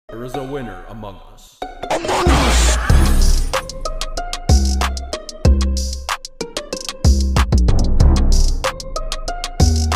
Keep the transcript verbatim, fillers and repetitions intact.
There is a winner among us. Among Us!